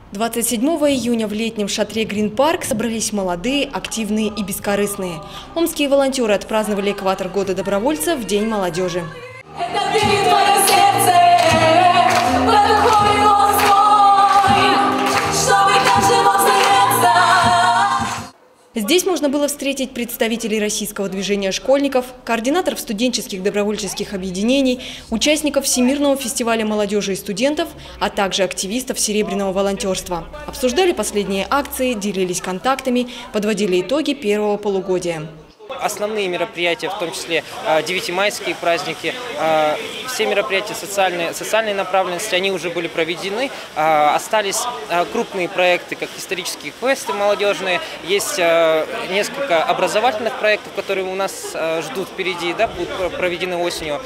27 июня в летнем шатре Грин-парк собрались молодые, активные и бескорыстные. Омские волонтеры отпраздновали экватор года добровольца в День молодежи. Здесь можно было встретить представителей российского движения школьников, координаторов студенческих добровольческих объединений, участников Всемирного фестиваля молодежи и студентов, а также активистов серебряного волонтерства. Обсуждали последние акции, делились контактами, подводили итоги первого полугодия. Основные мероприятия, в том числе девятимайские праздники, все мероприятия социальной направленности, они уже были проведены. Остались крупные проекты, как исторические квесты молодежные. Есть несколько образовательных проектов, которые у нас ждут впереди, да, будут проведены осенью.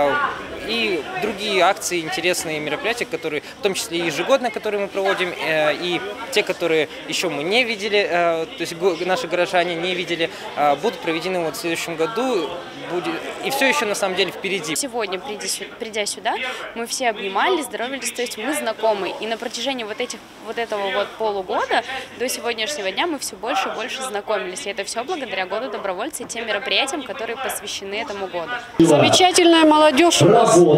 И другие акции, интересные мероприятия, которые, в том числе и ежегодно, которые мы проводим, и те, которые еще мы не видели, то есть наши горожане не видели, будут проведены вот в следующем году. И все еще на самом деле впереди. Сегодня, придя сюда, мы все обнимались, здоровались, то есть мы знакомы. И на протяжении вот этого полугода до сегодняшнего дня мы все больше и больше знакомились. И это все благодаря году добровольца и тем мероприятиям, которые посвящены этому году. Замечательная молодежь у нас. Мы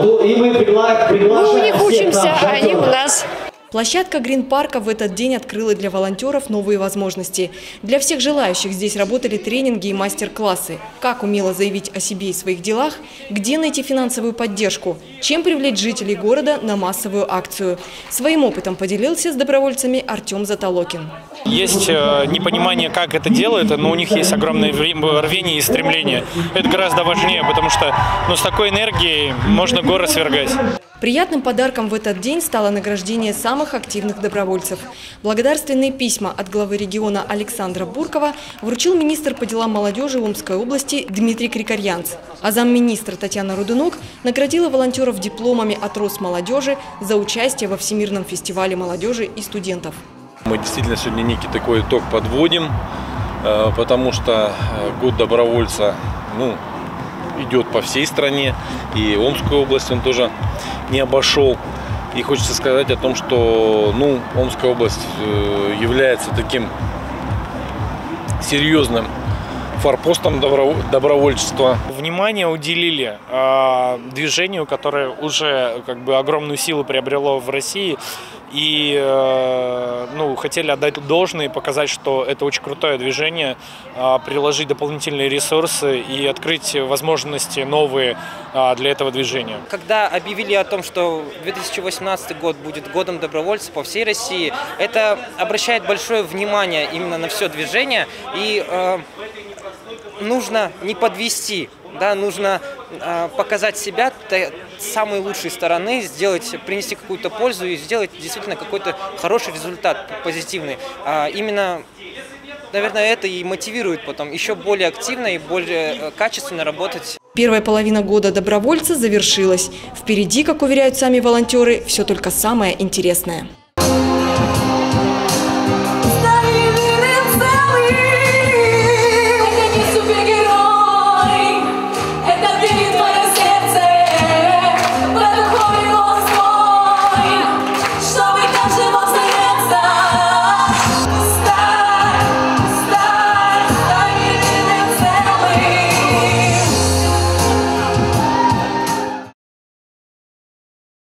у них учимся, а они у нас. Площадка Грин-парка в этот день открыла для волонтеров новые возможности. Для всех желающих здесь работали тренинги и мастер-классы. Как умело заявить о себе и своих делах, где найти финансовую поддержку, чем привлечь жителей города на массовую акцию. Своим опытом поделился с добровольцами Артем Затолокин. Есть непонимание, как это делают, но у них есть огромное рвение и стремление. Это гораздо важнее, потому что с такой энергией можно горы свергать. Приятным подарком в этот день стало награждение самых активных добровольцев. Благодарственные письма от главы региона Александра Буркова вручил министр по делам молодежи Омской области Дмитрий Крикарьянц. А замминистра Татьяна Рудунок наградила волонтеров дипломами от Росмолодежи за участие во Всемирном фестивале молодежи и студентов. Мы действительно сегодня некий такой итог подводим, потому что год добровольца идет по всей стране, и Омскую область он тоже не обошел. И хочется сказать о том, что Омская область является таким серьезным форпостом добровольчества. Внимание уделили движению, которое уже огромную силу приобрело в России. И хотели отдать должное и показать, что это очень крутое движение, приложить дополнительные ресурсы и открыть возможности новые для этого движения. Когда объявили о том, что 2018 год будет годом добровольцев по всей России, это обращает большое внимание именно на все движение. И нужно не подвести, да, нужно показать себя с самой лучшей стороны, принести какую-то пользу и сделать действительно какой-то хороший результат, позитивный. Именно, наверное, это и мотивирует потом еще более активно и более качественно работать. Первая половина года добровольца завершилась. Впереди, как уверяют сами волонтеры, все только самое интересное.